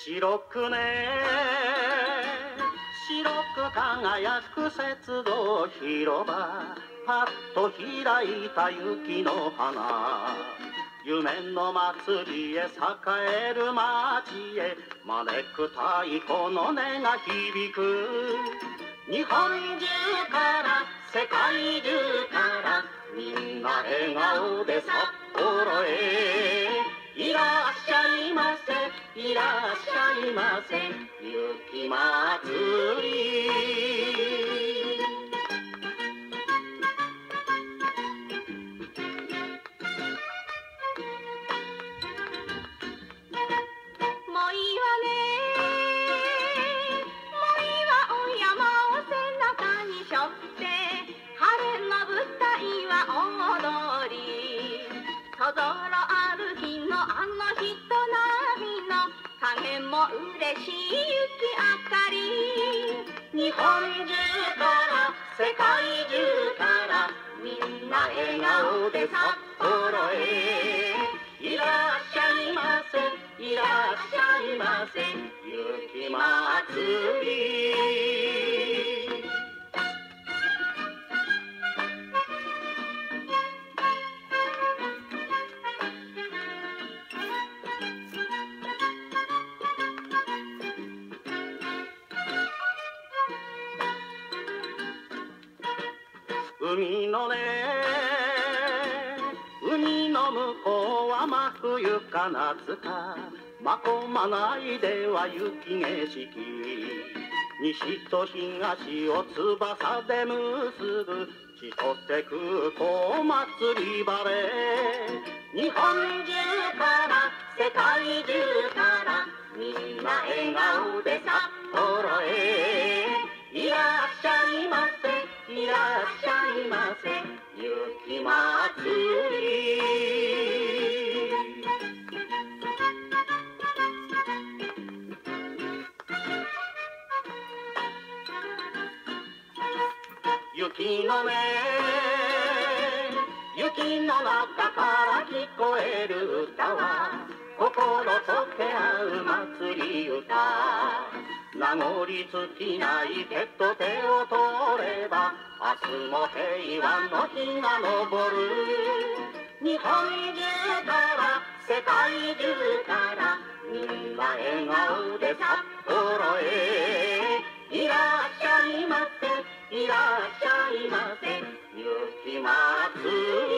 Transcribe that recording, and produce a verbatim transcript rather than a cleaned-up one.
白くね白く輝く雪道広場、パッと開いた雪の花、夢の祭りへ栄える街へ招く太鼓の音が響く。日本中から世界中からみんな笑顔で札幌へいらっしゃいませ、いらっしゃいませ、雪まつり。 そぞろ歩きのあの人波の影も嬉しい雪明かり。 日本中から世界中からみんな笑顔で札幌へいらっしゃいませ、いらっしゃいませ、雪まつり。海のね海の向こうは真冬か夏か、真駒内では雪景色、西と東を翼で結ぶ千歳空港祭り晴れ。日本中から世界中からみんな笑顔で札幌へいらっしゃいませ、いらっしゃいませ、雪まつり。雪のね雪の中から聞こえる歌は心溶け合う祭り歌。名残尽きない手と手を取れば明日も平和の日が昇る。日本中から世界中からみんな笑顔で札幌へいらっしゃいませ、いらっしゃいませ、雪まつり。